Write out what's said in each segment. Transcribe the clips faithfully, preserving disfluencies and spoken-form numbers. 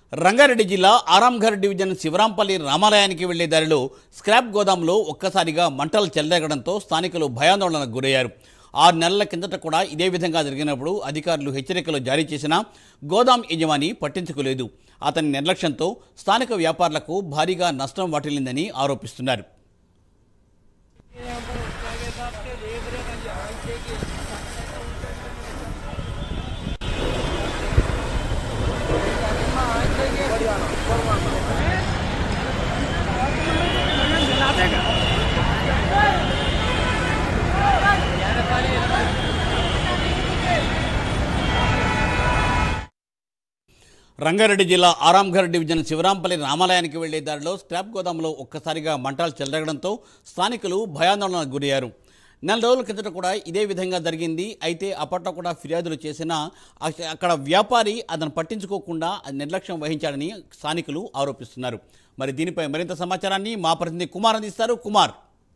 రంగారెడ్డి జిల్లా ఆరాంఘర్ డివిజన్ శివరాంపల్లి రామాలయానికి వెళ్లే దారిలో స్క్రాప్ గోదాంలో ఒక్కసారిగా మంటలు చెలరేగడంతో స్థానికులు భయాందోళనకు గురయ్యారు. ఆరు నెలల కిందట కూడా ఇదే విధంగా జరిగినప్పుడు అధికారులు హెచ్చరికలు జారీ చేసినా గోదాం యజమాని పట్టించుకోలేదు. అతని నిర్లక్ష్యంతో స్థానిక వ్యాపారులకు భారీగా నష్టం వాటిల్లిందని ఆరోపిస్తున్నారు. రంగారెడ్డి జిల్లా ఆరాంఘర్ డివిజన్ శివరాంపల్లి రామాలయానికి వెళ్లే దారిలో స్క్రాప్ గోదాంలో ఒక్కసారిగా మంటలు చెలరగడంతో స్థానికులు భయాందోళనకు గురయ్యారు. నెల రోజుల కిందట కూడా ఇదే విధంగా జరిగింది. అయితే అప్పట్లో కూడా ఫిర్యాదులు చేసినా అక్కడ వ్యాపారి అతను పట్టించుకోకుండా నిర్లక్ష్యం వహించాడని స్థానికులు ఆరోపిస్తున్నారు. మరి దీనిపై మరింత సమాచారాన్ని మా ప్రతినిధి కుమార్ అందిస్తారు. Kumar,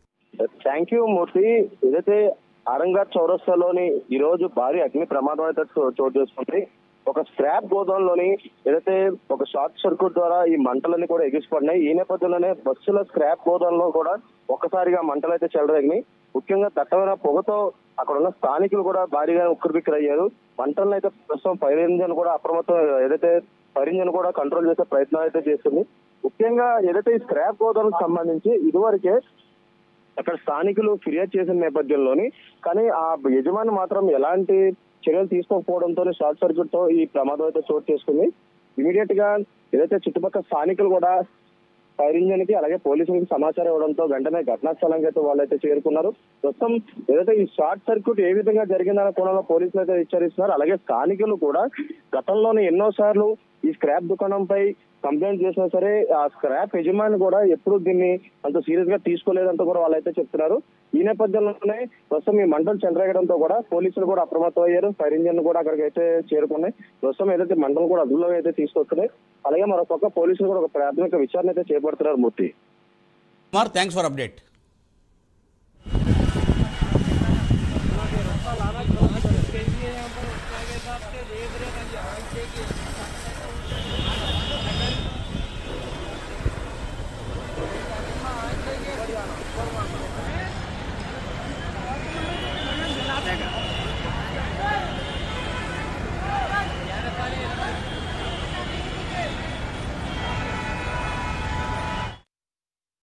thank you Murthy. ఏదైతే ఆరంఘర్ చౌరస్తాలోని ఈ రోజు భారీ అగ్ని ప్రమాదం అయితే చోటు చేసుకుంది. ఒక స్క్రాప్ గోదాంలోని ఏదైతే ఒక షార్ట్ సర్క్యూట్ ద్వారా ఈ మంటలన్నీ కూడా ఎగిసిపడినాయి. ఈ నేపథ్యంలోనే బస్సుల స్క్రాప్ గోదాంలో కూడా ఒక్కసారిగా మంటలు అయితే చెలరేగినాయి. ముఖ్యంగా దట్టమైన పొగతో అక్కడ ఉన్న స్థానికులు కూడా భారీగా ఉక్కిరిబిక్కిరయ్యారు. మంటలను అయితే ప్రస్తుతం ఫైర్ ఇంజన్ కూడా అప్రమత్తం ఏదైతే ఫైర్ ఇంజన్ కూడా కంట్రోల్ చేసే ప్రయత్నం అయితే చేస్తుంది. ముఖ్యంగా ఏదైతే ఈ స్క్రాప్ గోదాంకి సంబంధించి ఇదివరకే అక్కడ స్థానికులు ఫిర్యాదు చేసిన నేపథ్యంలోని కానీ ఆ యజమాని మాత్రం ఎలాంటి చర్యలు తీసుకోకపోవడంతో షార్ట్ సర్క్యూట్ తో ఈ ప్రమాదం అయితే చోటు చేసుకుంది. ఇమీడియట్ గా ఏదైతే చుట్టుపక్కల స్థానికులు కూడా ఫైర్ ఇంజన్ కి అలాగే పోలీసులకు సమాచారం ఇవ్వడంతో వెంటనే ఘటనా స్థలానికి అయితే వాళ్ళైతే చేరుకున్నారు. ప్రస్తుతం ఏదైతే ఈ షార్ట్ సర్క్యూట్ ఏ విధంగా జరిగిందన్న కోణంలో పోలీసులు అయితే విచారిస్తున్నారు. అలాగే స్థానికులు కూడా గతంలోనే ఎన్నో సార్లు ఈ స్క్రాప్ దుకాణంపై కంప్లైంట్ చేసినా సరే ఆ స్క్రాప్ యజమాని కూడా ఎప్పుడు దీన్ని అంత సీరియస్ గా తీసుకోలేదంటూ కూడా వాళ్ళైతే చెప్తున్నారు. ఈ నేపథ్యంలోనే ప్రస్తుతం ఈ మంటలు చెలరేగడంతో కూడా పోలీసులు కూడా అప్రమత్తం అయ్యారు. ఫైర్ ఇంజన్ కూడా అక్కడికి అయితే చేరుకున్నాయి. ప్రస్తుతం ఏదైతే మంటలు కూడా అదుపులో అయితే తీసుకొస్తున్నాయి. అలాగే మరొక పోలీసులు కూడా ఒక ప్రాథమిక విచారణ అయితే చేపడుతున్నారు. Murthy, Kumar, thanks for update.